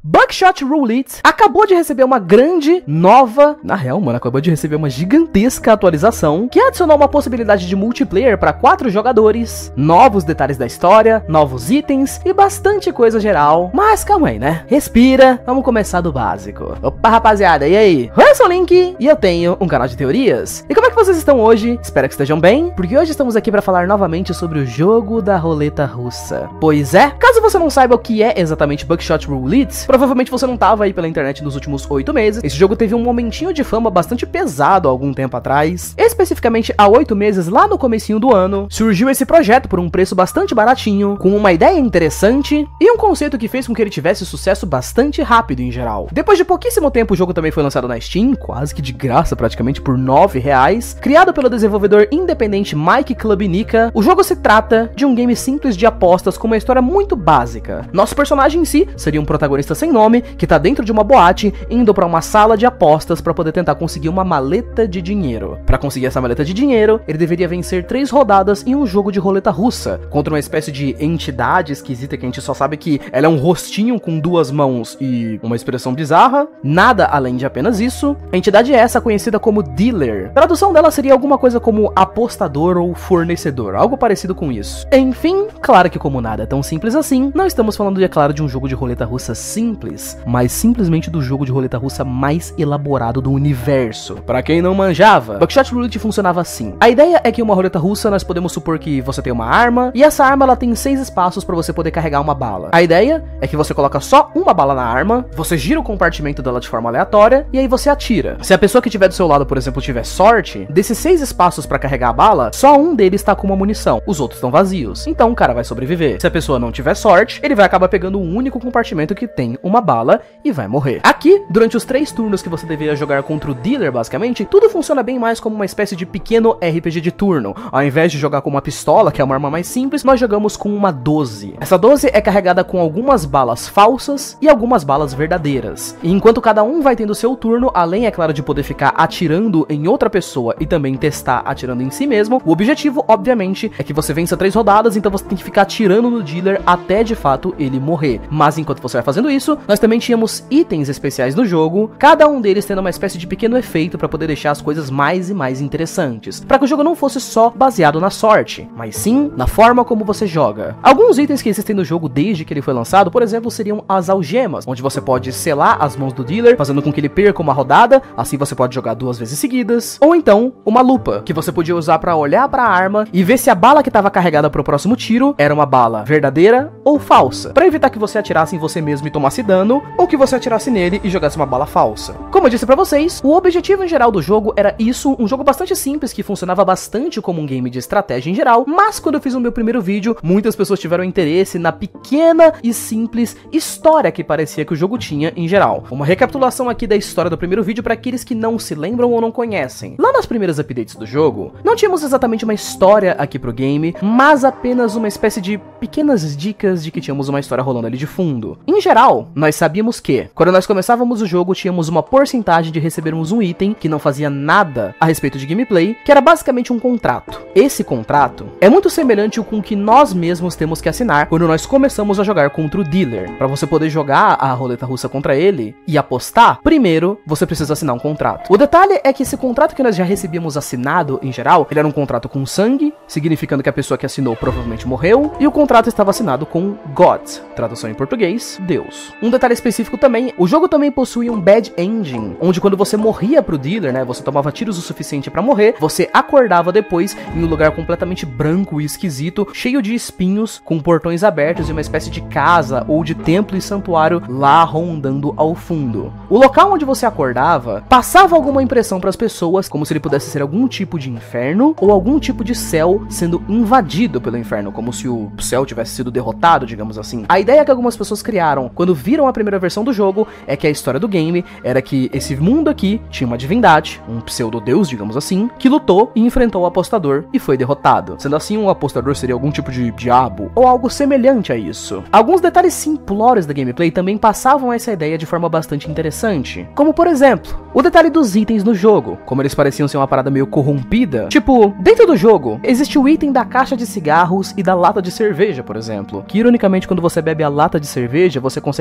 Buckshot Roulette acabou de receber uma grande, nova... Na real, mano, acabou de receber uma gigantesca atualização que adicionou uma possibilidade de multiplayer para 4 jogadores, novos detalhes da história, novos itens e bastante coisa geral. Mas calma aí, né? Respira, vamos começar do básico. Opa, rapaziada, e aí? Eu sou o Link e eu tenho um canal de teorias. E como é que vocês estão hoje? Espero que estejam bem, porque hoje estamos aqui para falar novamente sobre o jogo da roleta russa. Pois é, caso você não saiba o que é exatamente Buckshot Roulette, provavelmente você não tava aí pela internet nos últimos 8 meses. Esse jogo teve um momentinho de fama bastante pesado há algum tempo atrás. Especificamente há 8 meses, lá no comecinho do ano, surgiu esse projeto por um preço bastante baratinho, com uma ideia interessante e um conceito que fez com que ele tivesse sucesso bastante rápido em geral. Depois de pouquíssimo tempo, o jogo também foi lançado na Steam, quase que de graça praticamente, por R$9. Criado pelo desenvolvedor independente Mike Klubnica, o jogo se trata de um game simples de apostas com uma história muito básica. Nosso personagem em si seria um protagonista sem nome, que tá dentro de uma boate, indo pra uma sala de apostas pra poder tentar conseguir uma maleta de dinheiro. Pra conseguir essa maleta de dinheiro, ele deveria vencer 3 rodadas em um jogo de roleta russa, contra uma espécie de entidade esquisita que a gente só sabe que ela é um rostinho com 2 mãos e uma expressão bizarra. Nada além de apenas isso. A entidade é essa conhecida como Dealer. A tradução dela seria alguma coisa como apostador ou fornecedor, algo parecido com isso. Enfim, claro que como nada é tão simples assim, não estamos falando, é claro, de um jogo de roleta russa simples, mas simplesmente do jogo de roleta russa mais elaborado do universo. Pra quem não manjava, Buckshot Roulette funcionava assim. A ideia é que uma roleta russa nós podemos supor que você tem uma arma, e essa arma ela tem 6 espaços pra você poder carregar uma bala. A ideia é que você coloca só uma bala na arma, você gira o compartimento dela de forma aleatória, e aí você atira. Se a pessoa que estiver do seu lado, por exemplo, tiver sorte, desses 6 espaços pra carregar a bala, só um deles tá com uma munição, os outros estão vazios. Então o cara vai sobreviver. Se a pessoa não tiver sorte, ele vai acabar pegando um único compartimento que tem uma bala e vai morrer. Aqui, durante os 3 turnos que você deveria jogar contra o Dealer, basicamente, tudo funciona bem mais como uma espécie de pequeno RPG de turno. Ao invés de jogar com uma pistola, que é uma arma mais simples, nós jogamos com uma 12. Essa 12 é carregada com algumas balas falsas e algumas balas verdadeiras. E enquanto cada um vai tendo seu turno, além, é claro, de poder ficar atirando em outra pessoa e também testar atirando em si mesmo, o objetivo, obviamente, é que você vença 3 rodadas, então você tem que ficar atirando no Dealer até, de fato, ele morrer. Mas enquanto você vai fazendo isso, nós também tínhamos itens especiais no jogo, cada um deles tendo uma espécie de pequeno efeito para poder deixar as coisas mais e mais interessantes, para que o jogo não fosse só baseado na sorte, mas sim na forma como você joga. Alguns itens que existem no jogo desde que ele foi lançado, por exemplo, seriam as algemas, onde você pode selar as mãos do Dealer, fazendo com que ele perca uma rodada, assim você pode jogar 2 vezes seguidas, ou então uma lupa, que você podia usar para olhar para a arma e ver se a bala que estava carregada para o próximo tiro era uma bala verdadeira ou falsa, para evitar que você atirasse em você mesmo e tomasse dano, ou que você atirasse nele e jogasse uma bala falsa. Como eu disse pra vocês, o objetivo em geral do jogo era isso, um jogo bastante simples que funcionava bastante como um game de estratégia em geral, mas quando eu fiz o meu primeiro vídeo, muitas pessoas tiveram interesse na pequena e simples história que parecia que o jogo tinha em geral. Uma recapitulação aqui da história do primeiro vídeo para aqueles que não se lembram ou não conhecem. Lá nas primeiras updates do jogo, não tínhamos exatamente uma história aqui pro game, mas apenas uma espécie de pequenas dicas de que tínhamos uma história rolando ali de fundo. Em geral, nós sabíamos que, quando nós começávamos o jogo, tínhamos uma porcentagem de recebermos um item que não fazia nada a respeito de gameplay, que era basicamente um contrato. Esse contrato é muito semelhante com o que nós mesmos temos que assinar quando nós começamos a jogar contra o Dealer. Para você poder jogar a roleta russa contra ele e apostar, primeiro você precisa assinar um contrato. O detalhe é que esse contrato que nós já recebíamos assinado, em geral, ele era um contrato com sangue, significando que a pessoa que assinou provavelmente morreu, e o contrato estava assinado com God, tradução em português, Deus. Um detalhe específico também, o jogo também possuía um bad ending, onde quando você morria pro Dealer, né, você tomava tiros o suficiente pra morrer, você acordava depois em um lugar completamente branco e esquisito, cheio de espinhos, com portões abertos e uma espécie de casa ou de templo e santuário lá rondando ao fundo. O local onde você acordava passava alguma impressão para as pessoas, como se ele pudesse ser algum tipo de inferno ou algum tipo de céu sendo invadido pelo inferno, como se o céu tivesse sido derrotado, digamos assim. A ideia que algumas pessoas criaram quando viram a primeira versão do jogo é que a história do game era que esse mundo aqui tinha uma divindade, um pseudo-deus, digamos assim, que lutou e enfrentou o apostador e foi derrotado. Sendo assim, um apostador seria algum tipo de diabo ou algo semelhante a isso. Alguns detalhes simplórios da gameplay também passavam essa ideia de forma bastante interessante, como por exemplo, o detalhe dos itens no jogo, como eles pareciam ser uma parada meio corrompida. Tipo, dentro do jogo, existe o item da caixa de cigarros e da lata de cerveja, por exemplo, que ironicamente quando você bebe a lata de cerveja, você consegue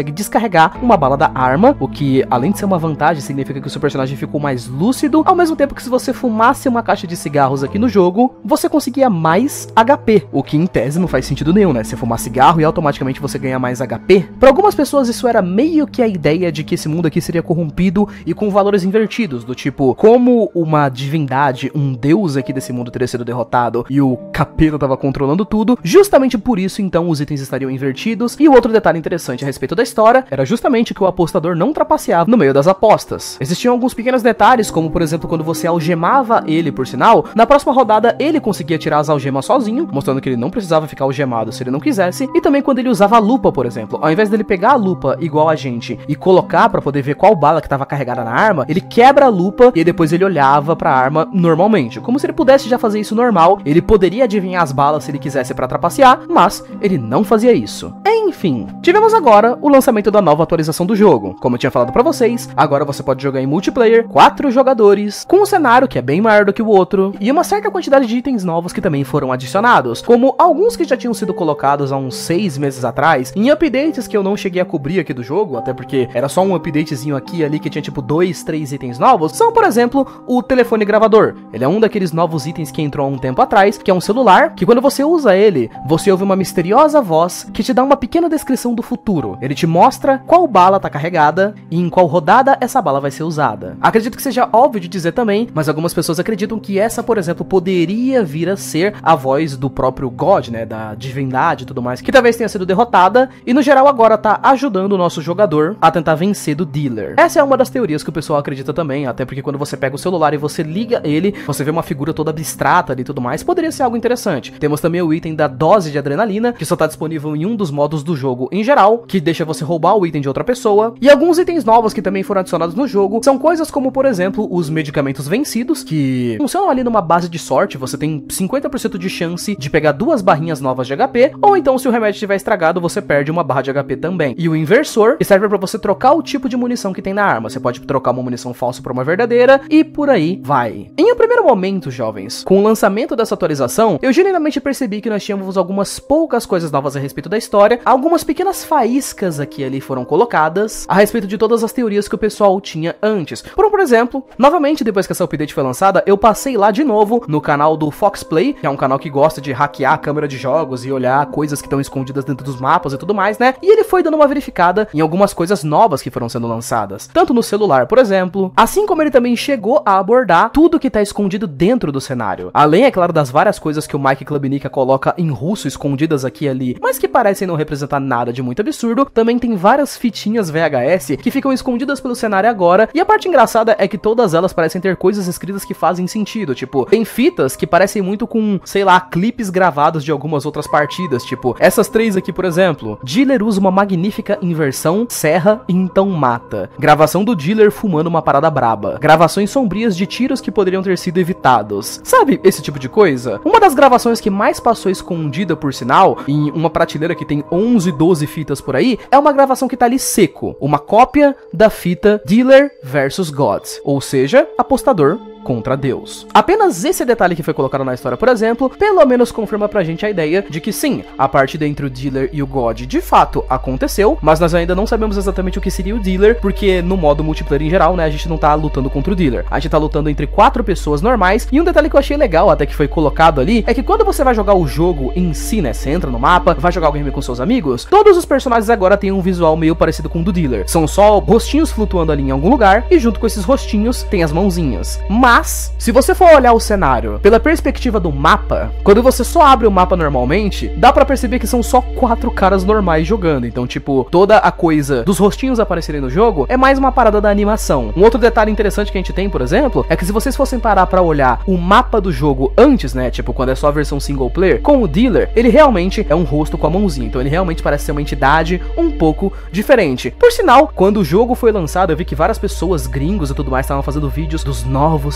consegue descarregar uma bala da arma, o que, além de ser uma vantagem, significa que o seu personagem ficou mais lúcido, ao mesmo tempo que se você fumasse uma caixa de cigarros aqui no jogo, você conseguia mais HP, o que em tese não faz sentido nenhum, né? Você fumar cigarro e automaticamente você ganha mais HP. Para algumas pessoas isso era meio que a ideia de que esse mundo aqui seria corrompido e com valores invertidos, do tipo, como uma divindade, um deus aqui desse mundo teria sido derrotado e o capeta tava controlando tudo, justamente por isso então os itens estariam invertidos. E o outro detalhe interessante a respeito da história era justamente que o apostador não trapaceava no meio das apostas. Existiam alguns pequenos detalhes, como por exemplo quando você algemava ele, por sinal, na próxima rodada ele conseguia tirar as algemas sozinho, mostrando que ele não precisava ficar algemado se ele não quisesse, e também quando ele usava a lupa, por exemplo, ao invés dele pegar a lupa igual a gente e colocar pra poder ver qual bala que tava carregada na arma, ele quebra a lupa e depois ele olhava pra arma normalmente, como se ele pudesse já fazer isso normal. Ele poderia adivinhar as balas se ele quisesse pra trapacear, mas ele não fazia isso. Enfim, tivemos agora o lançamento da nova atualização do jogo. Como eu tinha falado pra vocês, agora você pode jogar em multiplayer, 4 jogadores, com um cenário que é bem maior do que o outro, e uma certa quantidade de itens novos que também foram adicionados, como alguns que já tinham sido colocados há uns 6 meses atrás, em updates que eu não cheguei a cobrir aqui do jogo, até porque era só um updatezinho aqui e ali que tinha tipo 2, 3 itens novos, são, por exemplo, o telefone gravador. Ele é um daqueles novos itens que entrou há um tempo atrás, que é um celular, que quando você usa ele, você ouve uma misteriosa voz que te dá uma pequena descrição do futuro. Ele te mostra qual bala tá carregada e em qual rodada essa bala vai ser usada. Acredito que seja óbvio de dizer também, mas algumas pessoas acreditam que essa, por exemplo, poderia vir a ser a voz do próprio God, né, da divindade e tudo mais, que talvez tenha sido derrotada e no geral agora tá ajudando o nosso jogador a tentar vencer do dealer. Essa é uma das teorias que o pessoal acredita também, até porque quando você pega o celular e você liga ele, você vê uma figura toda abstrata ali e tudo mais, poderia ser algo interessante. Temos também o item da dose de adrenalina, que só tá disponível em um dos modos do jogo em geral, que deixa você roubar o item de outra pessoa, e alguns itens novos que também foram adicionados no jogo, são coisas como, por exemplo, os medicamentos vencidos, que funcionam ali numa base de sorte, você tem 50% de chance de pegar 2 barrinhas novas de HP, ou então se o remédio estiver estragado, você perde uma barra de HP também. E o inversor, que serve pra você trocar o tipo de munição que tem na arma, você pode trocar uma munição falsa por uma verdadeira, e por aí vai. Em um primeiro momento, jovens, com o lançamento dessa atualização, eu genuinamente percebi que nós tínhamos algumas poucas coisas novas a respeito da história, algumas pequenas faíscas aqui e ali foram colocadas a respeito de todas as teorias que o pessoal tinha antes. Por exemplo, novamente depois que essa update foi lançada, eu passei lá de novo no canal do Fox Play, que é um canal que gosta de hackear a câmera de jogos e olhar coisas que estão escondidas dentro dos mapas e tudo mais, né? E ele foi dando uma verificada em algumas coisas novas que foram sendo lançadas, tanto no celular, por exemplo, assim como ele também chegou a abordar tudo que tá escondido dentro do cenário. Além, é claro, das várias coisas que o Mike Klubnica coloca em russo escondidas aqui e ali, mas que parecem não representar nada de muito absurdo, também tem várias fitinhas VHS que ficam escondidas pelo cenário agora, e a parte engraçada é que todas elas parecem ter coisas escritas que fazem sentido, tipo, tem fitas que parecem muito com, sei lá, clipes gravados de algumas outras partidas, tipo, essas 3 aqui, por exemplo. Dealer usa uma magnífica inversão, serra e então mata. Gravação do dealer fumando uma parada braba. Gravações sombrias de tiros que poderiam ter sido evitados. Sabe esse tipo de coisa? Uma das gravações que mais passou escondida, por sinal, em uma prateleira que tem 11, 12 fitas por aí, é uma gravação que tá ali seco. Uma cópia da fita Dealer vs Gods, ou seja, apostador contra Deus. Apenas esse detalhe que foi colocado na história, por exemplo, pelo menos confirma pra gente a ideia de que sim, a partida entre o Dealer e o God de fato aconteceu, mas nós ainda não sabemos exatamente o que seria o Dealer, porque no modo multiplayer em geral, né, a gente não tá lutando contra o Dealer, a gente tá lutando entre 4 pessoas normais. E um detalhe que eu achei legal até que foi colocado ali, é que quando você vai jogar o jogo em si, né, você entra no mapa, vai jogar o game com seus amigos, todos os personagens agora têm um visual meio parecido com o do Dealer, são só rostinhos flutuando ali em algum lugar, e junto com esses rostinhos tem as mãozinhas. Mas, se você for olhar o cenário pela perspectiva do mapa, quando você só abre o mapa normalmente, dá pra perceber que são só 4 caras normais jogando. Então, tipo, toda a coisa dos rostinhos aparecerem no jogo é mais uma parada da animação. Um outro detalhe interessante que a gente tem, por exemplo, é que se vocês fossem parar pra olhar o mapa do jogo antes, né, tipo, quando é só a versão single player, com o Dealer, ele realmente é um rosto com a mãozinha. Então ele realmente parece ser uma entidade um pouco diferente. Por sinal, quando o jogo foi lançado, eu vi que várias pessoas, gringos e tudo mais, estavam fazendo vídeos dos novos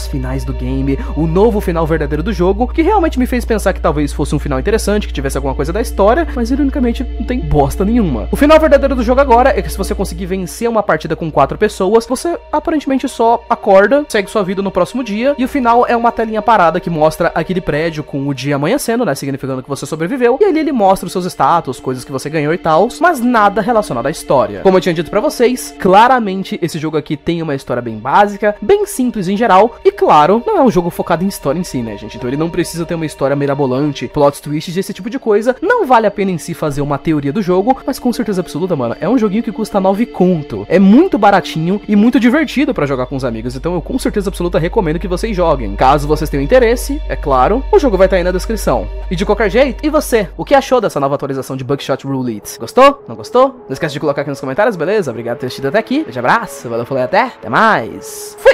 novos finais do game, o novo final verdadeiro do jogo, que realmente me fez pensar que talvez fosse um final interessante, que tivesse alguma coisa da história, mas ironicamente não tem bosta nenhuma. O final verdadeiro do jogo agora é que se você conseguir vencer uma partida com 4 pessoas, você aparentemente só acorda, segue sua vida no próximo dia, e o final é uma telinha parada que mostra aquele prédio com o dia amanhecendo, né, significando que você sobreviveu, e ali ele mostra os seus status, coisas que você ganhou e tal, mas nada relacionado à história. Como eu tinha dito pra vocês, claramente esse jogo aqui tem uma história bem básica, bem simples em geral, e claro, não é um jogo focado em história em si, né, gente? Então ele não precisa ter uma história mirabolante, plot twists, esse tipo de coisa. Não vale a pena em si fazer uma teoria do jogo, mas com certeza absoluta, mano, é um joguinho que custa 9 conto. É muito baratinho e muito divertido pra jogar com os amigos, então eu com certeza absoluta recomendo que vocês joguem. Caso vocês tenham interesse, é claro, o jogo vai estar aí na descrição. E de qualquer jeito, e você? O que achou dessa nova atualização de Buckshot Roulette? Gostou? Não gostou? Não esquece de colocar aqui nos comentários, beleza? Obrigado por ter assistido até aqui. Beijo, abraço, valeu, falei até mais. Fui!